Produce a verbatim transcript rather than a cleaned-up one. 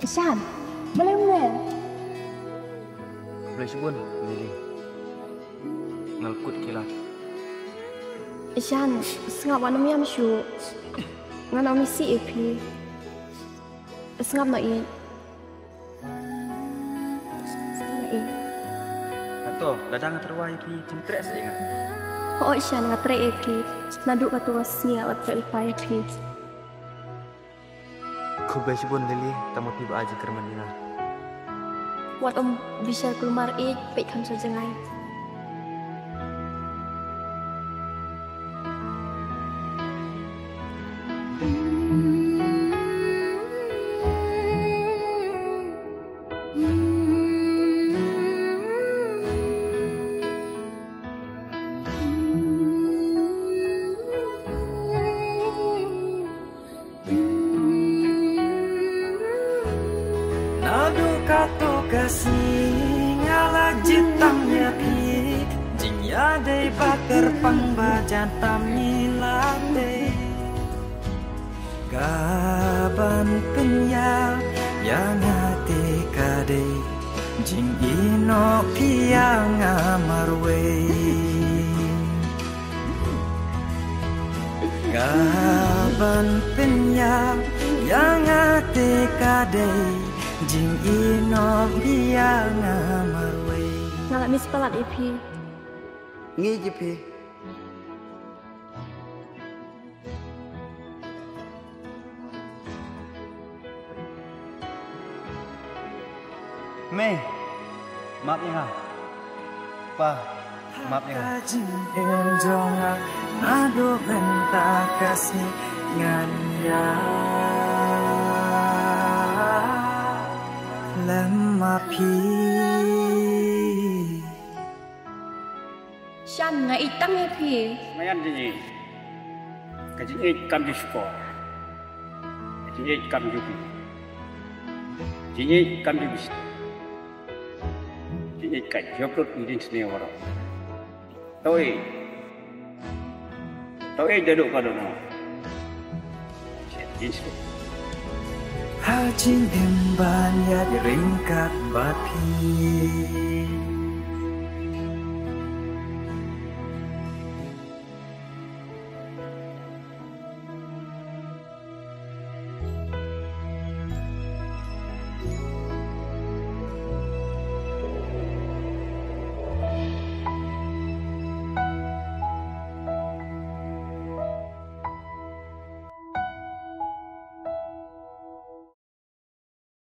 Isan, boleh boleh. Boleh sebut, Lili. Ngalkut kilat. Isan, sengap mana miam syu. Ngana misi epi. Sengap nak i. Atau ladang terwai ki centrek saya ingat. Oh Isan ngatre epi. Naduk katu wasnya ngatre ipai epi. Ku boleh sebut Lili, tamu tiba aja ke Madinah. Wat om bisa keluar i, baik kamu saja ngai. Kato kasih ngala jitangnya pi jingya dei bakar pangbajan tamilate gaban penya yang hati kade jing ino piang amarwe gaban penya yang hati kade jing ino biang amarwe. Ngalak mis pelat epi. Ngi jipi. Mei, maaf ya. Pa, maaf ya. Jing enjonga ado benta kasih nganya. Lemah pi Shan ngai itang epi. Mayan jadi, kaji ikam di sekolah, kaji ikam juga, kaji ikam di bis, kaji ikam jokrut di sini orang. Tahu eh, tahu eh duduk pada nama, jadi Hajin emban ya diringkat bapi